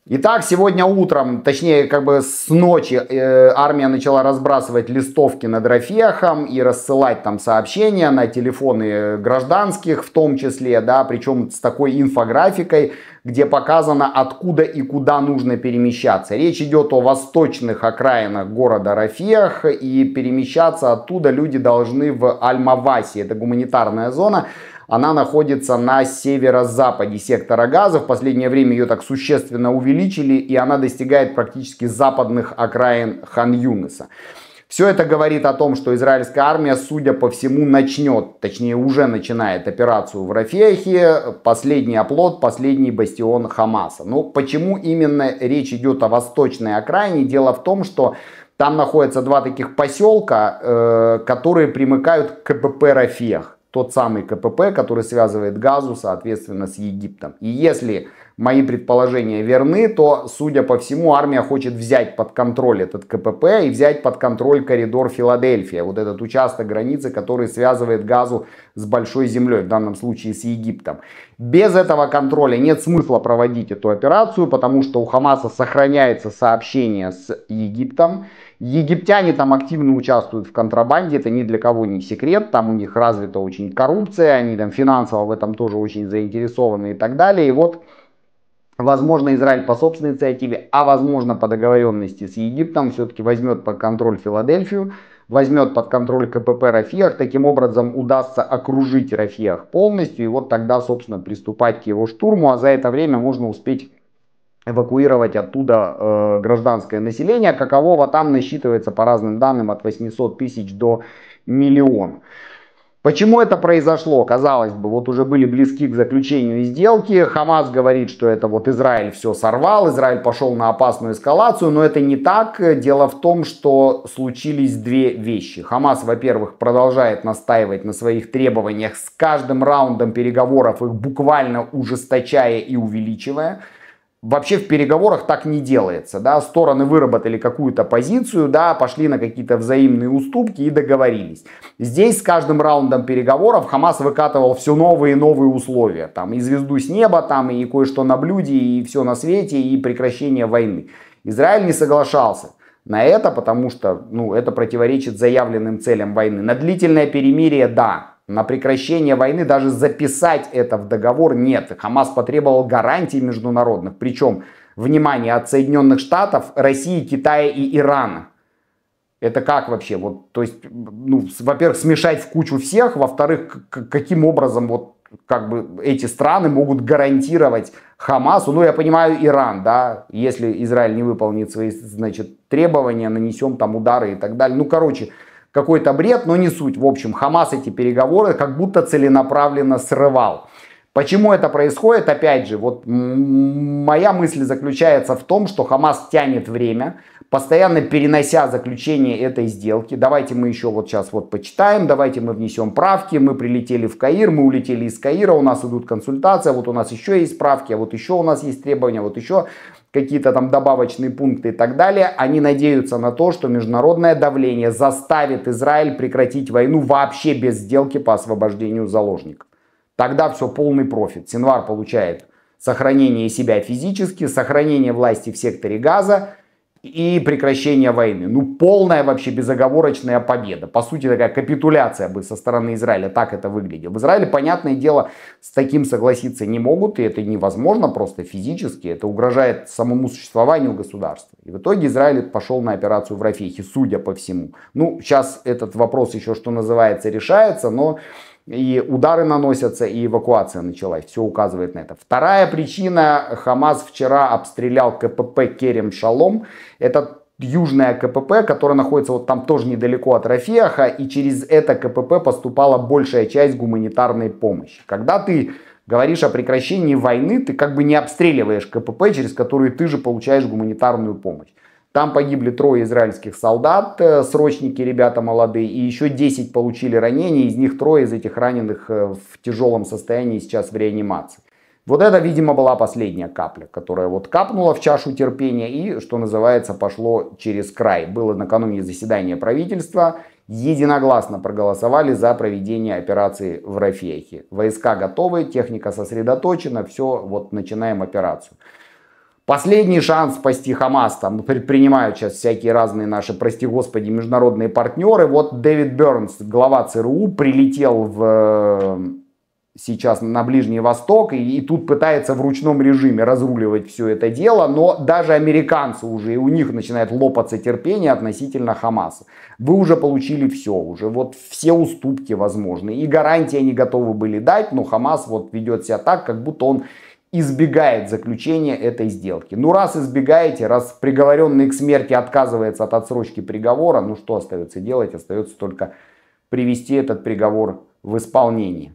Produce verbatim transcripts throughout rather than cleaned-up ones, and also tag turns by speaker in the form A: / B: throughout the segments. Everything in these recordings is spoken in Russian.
A: Итак, сегодня утром, точнее, как бы с ночи, э, армия начала разбрасывать листовки над Рафехом и рассылать там сообщения на телефоны гражданских в том числе, да, причем с такой инфографикой, где показано, откуда и куда нужно перемещаться. Речь идет о восточных окраинах города Рафех, и перемещаться оттуда люди должны в Аль-Маваси, это гуманитарная зона. Она находится на северо-западе сектора Газа. В последнее время ее так существенно увеличили, и она достигает практически западных окраин Хан-Юниса. Все это говорит о том, что израильская армия, судя по всему, начнет, точнее уже начинает операцию в Рафехе, последний оплот, последний бастион Хамаса. Но почему именно речь идет о восточной окраине? Дело в том, что там находятся два таких поселка, э, которые примыкают к КПП Рафех. Тот самый КПП, который связывает Газу, соответственно, с Египтом. И если мои предположения верны, то, судя по всему, армия хочет взять под контроль этот КПП и взять под контроль коридор Филадельфия. Вот этот участок границы, который связывает Газу с Большой землей, в данном случае с Египтом. Без этого контроля нет смысла проводить эту операцию, потому что у Хамаса сохраняется сообщение с Египтом. Египтяне там активно участвуют в контрабанде, это ни для кого не секрет, там у них развита очень коррупция, они там финансово в этом тоже очень заинтересованы и так далее. И вот, возможно, Израиль по собственной инициативе, а возможно по договоренности с Египтом все-таки возьмет под контроль Филадельфию, возьмет под контроль КПП Рафех, таким образом удастся окружить Рафех полностью, и вот тогда, собственно, приступать к его штурму, а за это время можно успеть эвакуировать оттуда э, гражданское население, какового там насчитывается по разным данным от восьмисот тысяч до миллиона. Почему это произошло? Казалось бы, вот уже были близки к заключению сделки. Хамас говорит, что это вот Израиль все сорвал, Израиль пошел на опасную эскалацию, но это не так. Дело в том, что случились две вещи. Хамас, во-первых, продолжает настаивать на своих требованиях, с каждым раундом переговоров их буквально ужесточая и увеличивая. Вообще в переговорах так не делается, да, стороны выработали какую-то позицию, да, пошли на какие-то взаимные уступки и договорились. Здесь с каждым раундом переговоров Хамас выкатывал все новые и новые условия, там и звезду с неба, там и кое-что на блюде, и все на свете, и прекращение войны. Израиль не соглашался на это, потому что, ну, это противоречит заявленным целям войны. На длительное перемирие, да. На прекращение войны даже записать это в договор нет. Хамас потребовал гарантий международных. Причем, внимание, от Соединенных Штатов, России, Китая и Ирана. Это как вообще? Вот, то есть, ну, во-первых, смешать в кучу всех. Во-вторых, каким образом вот, как бы, эти страны могут гарантировать Хамасу? Ну, я понимаю, Иран, да, если Израиль не выполнит свои, значит, требования, нанесем там удары и так далее. Ну, короче... Какой-то бред, но не суть. В общем, Хамас эти переговоры как будто целенаправленно срывал. Почему это происходит? Опять же, вот моя мысль заключается в том, что Хамас тянет время, постоянно перенося заключение этой сделки. Давайте мы еще вот сейчас вот почитаем, давайте мы внесем правки, мы прилетели в Каир, мы улетели из Каира, у нас идут консультации, вот у нас еще есть правки, а вот еще у нас есть требования, вот еще какие-то там добавочные пункты и так далее. Они надеются на то, что международное давление заставит Израиль прекратить войну вообще без сделки по освобождению заложников. Тогда все, полный профит. Синвар получает сохранение себя физически, сохранение власти в секторе Газа и прекращение войны. Ну, полная вообще безоговорочная победа. По сути, такая капитуляция бы со стороны Израиля. Так это выглядит. В Израиле, понятное дело, с таким согласиться не могут. И это невозможно просто физически. Это угрожает самому существованию государства. И в итоге Израиль пошел на операцию в Рафехе, судя по всему. Ну, сейчас этот вопрос еще, что называется, решается, но... И удары наносятся, и эвакуация началась. Все указывает на это. Вторая причина. Хамас вчера обстрелял КПП Керем Шалом. Это южное КПП, которое находится вот там тоже недалеко от Рафеха. И через это КПП поступала большая часть гуманитарной помощи. Когда ты говоришь о прекращении войны, ты как бы не обстреливаешь КПП, через который ты же получаешь гуманитарную помощь. Там погибли трое израильских солдат, срочники, ребята молодые, и еще десять получили ранения, из них трое из этих раненых в тяжелом состоянии сейчас в реанимации. Вот это, видимо, была последняя капля, которая вот капнула в чашу терпения и, что называется, пошло через край. Было накануне заседание правительства, единогласно проголосовали за проведение операции в Рафехе. Войска готовы, техника сосредоточена, все, вот начинаем операцию. Последний шанс спасти Хамас, там предпринимают сейчас всякие разные наши, прости господи, международные партнеры. Вот Дэвид Бернс, глава ЦРУ, прилетел в, сейчас на Ближний Восток и, и тут пытается в ручном режиме разруливать все это дело, но даже американцы уже, и у них начинает лопаться терпение относительно Хамаса. Вы уже получили все, уже вот все уступки возможны, и гарантии они готовы были дать, но Хамас вот ведет себя так, как будто он избегает заключения этой сделки. Ну, раз избегаете, раз приговоренный к смерти отказывается от отсрочки приговора, ну что остается делать? Остается только привести этот приговор в исполнение.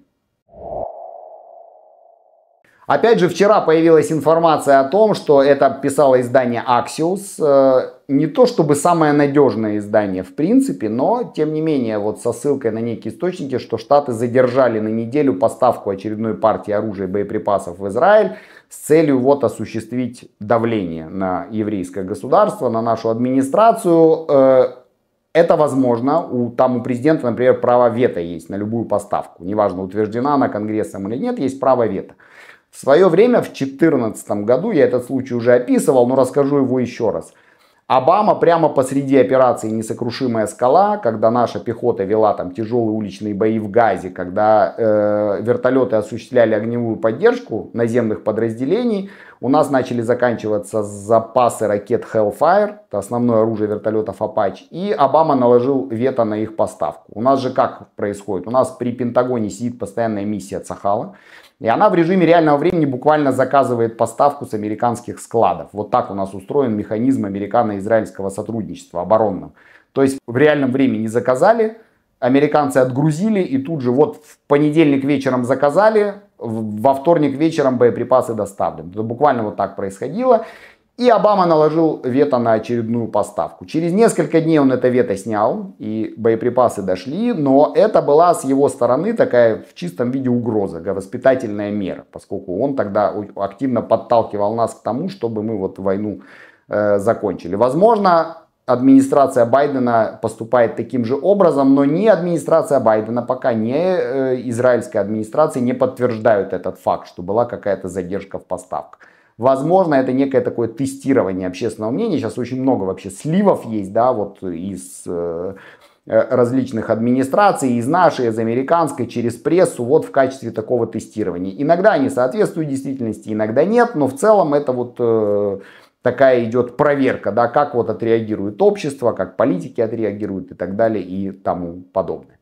A: Опять же, вчера появилась информация о том, что это писало издание Axios. Не то чтобы самое надежное издание в принципе, но тем не менее, вот со ссылкой на некие источники, что Штаты задержали на неделю поставку очередной партии оружия и боеприпасов в Израиль с целью вот осуществить давление на еврейское государство, на нашу администрацию. Это возможно, у, там у президента, например, право вето есть на любую поставку. Неважно, утверждена она Конгрессом или нет, есть право вето. В свое время, в две тысячи четырнадцатом году, я этот случай уже описывал, но расскажу его еще раз. Обама прямо посреди операции «Несокрушимая скала», когда наша пехота вела там тяжелые уличные бои в Газе, когда э, вертолеты осуществляли огневую поддержку наземных подразделений, у нас начали заканчиваться запасы ракет Hellfire, это основное оружие вертолетов Apache, и Обама наложил вето на их поставку. У нас же как происходит? У нас при Пентагоне сидит постоянная миссия Цахала, и она в режиме реального времени буквально заказывает поставку с американских складов. Вот так у нас устроен механизм американо-израильского сотрудничества оборонного. То есть в реальном времени заказали, американцы отгрузили и тут же вот в понедельник вечером заказали, во вторник вечером боеприпасы доставлены. Это буквально вот так происходило. И Обама наложил вето на очередную поставку. Через несколько дней он это вето снял, и боеприпасы дошли, но это была с его стороны такая в чистом виде угроза, воспитательная мера, поскольку он тогда активно подталкивал нас к тому, чтобы мы вот войну э, закончили. Возможно, администрация Байдена поступает таким же образом, но ни администрация Байдена, пока ни э, израильская администрация не подтверждают этот факт, что была какая-то задержка в поставках. Возможно, это некое такое тестирование общественного мнения. Сейчас очень много вообще сливов есть, да, вот из э, различных администраций, из нашей, из американской, через прессу, вот в качестве такого тестирования. Иногда они соответствуют действительности, иногда нет, но в целом это вот э, такая идет проверка, да, как вот отреагирует общество, как политики отреагируют и так далее и тому подобное.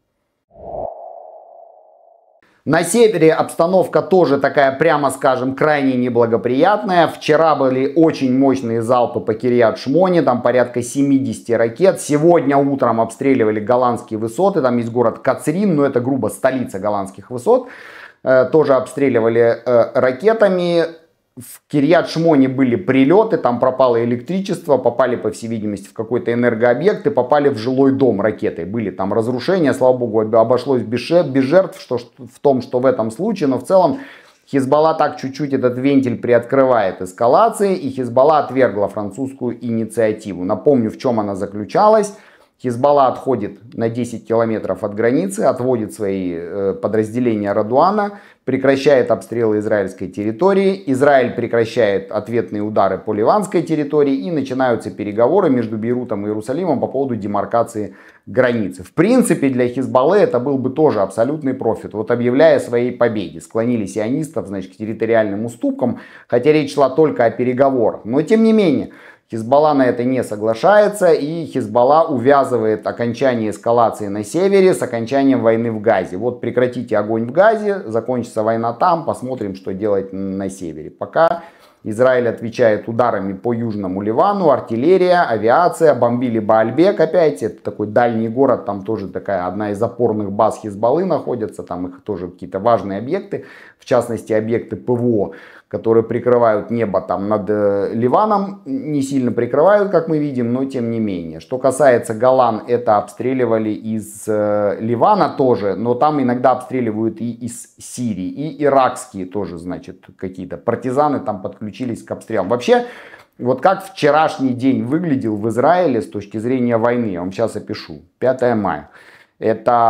A: На севере обстановка тоже такая, прямо скажем, крайне неблагоприятная. Вчера были очень мощные залпы по Кирьят-Шмоне, там порядка семидесяти ракет. Сегодня утром обстреливали голландские высоты, там есть город Кацрин, но это грубо столица голландских высот. Э, тоже обстреливали э, ракетами. В Кирьят-Шмоне были прилеты, там пропало электричество, попали, по всей видимости, в какой-то энергообъект и попали в жилой дом ракетой. Были там разрушения, слава богу, обошлось без жертв, что в том, что в этом случае, но в целом Хизбалла так чуть-чуть этот вентиль приоткрывает эскалации, и Хизбалла отвергла французскую инициативу. Напомню, в чем она заключалась. Хизбалла отходит на десять километров от границы, отводит свои э, подразделения Радуана, прекращает обстрелы израильской территории, Израиль прекращает ответные удары по ливанской территории и начинаются переговоры между Бейрутом и Иерусалимом по поводу демаркации границы. В принципе, для Хизбаллы это был бы тоже абсолютный профит. Вот объявляя о своей победе, склонили сионистов, значит, к территориальным уступкам, хотя речь шла только о переговорах. Но тем не менее, Хизбалла на это не соглашается, и Хизбалла увязывает окончание эскалации на севере с окончанием войны в Газе. Вот прекратите огонь в Газе, закончится война там, посмотрим, что делать на севере. Пока Израиль отвечает ударами по южному Ливану, артиллерия, авиация, бомбили Баальбек опять, это такой дальний город, там тоже такая одна из опорных баз Хизбаллы находится, там их тоже какие-то важные объекты, в частности объекты ПВО, которые прикрывают небо там над э, Ливаном, не сильно прикрывают, как мы видим, но тем не менее. Что касается Голан, это обстреливали из э, Ливана тоже, но там иногда обстреливают и из Сирии, и иракские тоже, значит, какие-то партизаны там подключились к обстрелам. Вообще, вот как вчерашний день выглядел в Израиле с точки зрения войны, я вам сейчас опишу. пятое мая. Это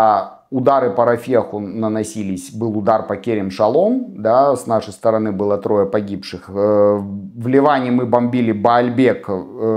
A: удары по Рафеху наносились, был удар по Керем-Шалом, да, с нашей стороны было трое погибших. В Ливане мы бомбили Баальбек,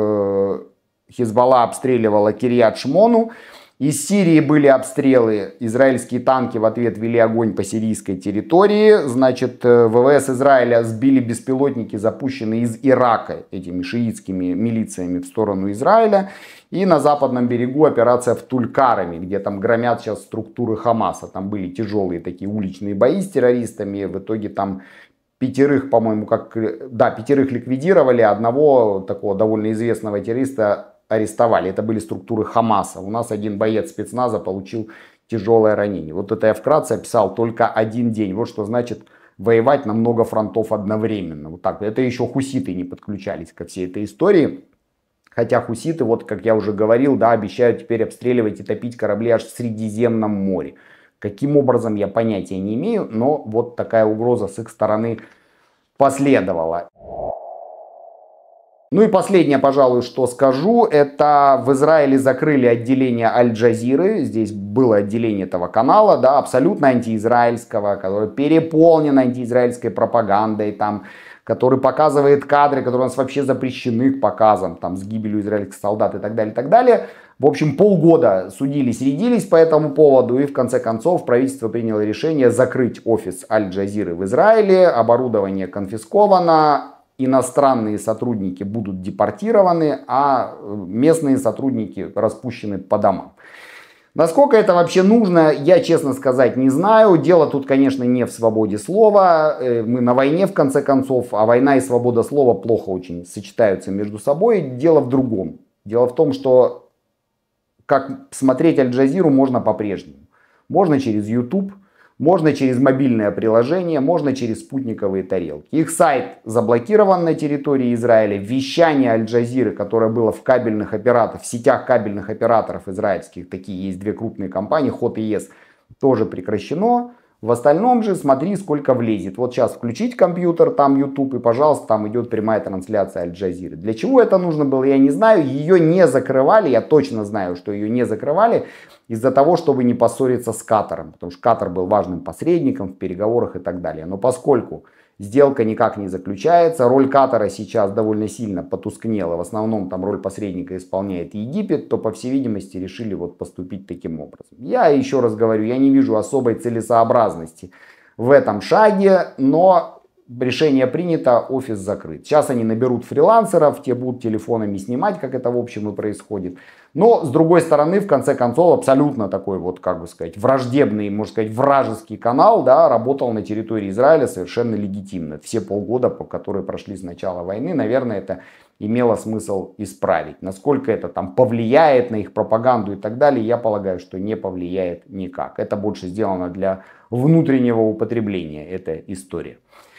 A: Хизбалла обстреливала Кирьят-Шмону. Из Сирии были обстрелы, израильские танки в ответ вели огонь по сирийской территории. Значит, ВВС Израиля сбили беспилотники, запущенные из Ирака этими шиитскими милициями в сторону Израиля. И на западном берегу операция в Туль-Карами, где там громят сейчас структуры Хамаса. Там были тяжелые такие уличные бои с террористами. В итоге там пятерых, по-моему, как, да, пятерых ликвидировали, одного такого довольно известного террориста арестовали. Это были структуры Хамаса. У нас один боец спецназа получил тяжелое ранение. Вот это я вкратце описал только один день. Вот что значит воевать на много фронтов одновременно. Вот так. Это еще хуситы не подключались ко всей этой истории. Хотя хуситы, вот как я уже говорил, да, обещают теперь обстреливать и топить корабли аж в Средиземном море. Каким образом, я понятия не имею, но вот такая угроза с их стороны последовала. Ну и последнее, пожалуй, что скажу, это в Израиле закрыли отделение Аль-Джазиры. Здесь было отделение этого канала, да, абсолютно антиизраильского, которое переполнено антиизраильской пропагандой, там, который показывает кадры, которые у нас вообще запрещены к показам, там, с гибелью израильских солдат и так далее, и так далее. В общем, полгода судились, рядились по этому поводу, и в конце концов правительство приняло решение закрыть офис Аль-Джазиры в Израиле, оборудование конфисковано, иностранные сотрудники будут депортированы, а местные сотрудники распущены по домам. Насколько это вообще нужно, я, честно сказать, не знаю. Дело тут, конечно, не в свободе слова. Мы на войне, в конце концов, а война и свобода слова плохо очень сочетаются между собой. Дело в другом. Дело в том, что как смотреть Аль-Джазиру можно по-прежнему. Можно через YouTube, можно через мобильное приложение, можно через спутниковые тарелки. Их сайт заблокирован на территории Израиля. Вещание Аль-Джазиры, которое было в кабельных операторах, в сетях кабельных операторов израильских, такие есть две крупные компании, Хот и Yes, тоже прекращено. В остальном же смотри, сколько влезет. Вот сейчас включить компьютер, там YouTube, и, пожалуйста, там идет прямая трансляция Аль-Джазиры. Для чего это нужно было, я не знаю. Ее не закрывали, я точно знаю, что ее не закрывали из-за того, чтобы не поссориться с Катаром. Потому что Катар был важным посредником в переговорах и так далее. Но поскольку сделка никак не заключается, роль Катара сейчас довольно сильно потускнела. В основном там роль посредника исполняет Египет, то, по всей видимости, решили вот поступить таким образом. Я еще раз говорю, я не вижу особой целесообразности в этом шаге, но решение принято, офис закрыт. Сейчас они наберут фрилансеров, те будут телефонами снимать, как это в общем и происходит. Но, с другой стороны, в конце концов, абсолютно такой вот, как бы сказать, враждебный, можно сказать, вражеский канал, да, работал на территории Израиля совершенно легитимно. Все полгода, по которые прошли с начала войны, наверное, это имело смысл исправить. Насколько это там повлияет на их пропаганду и так далее, я полагаю, что не повлияет никак. Это больше сделано для внутреннего употребления, эта история.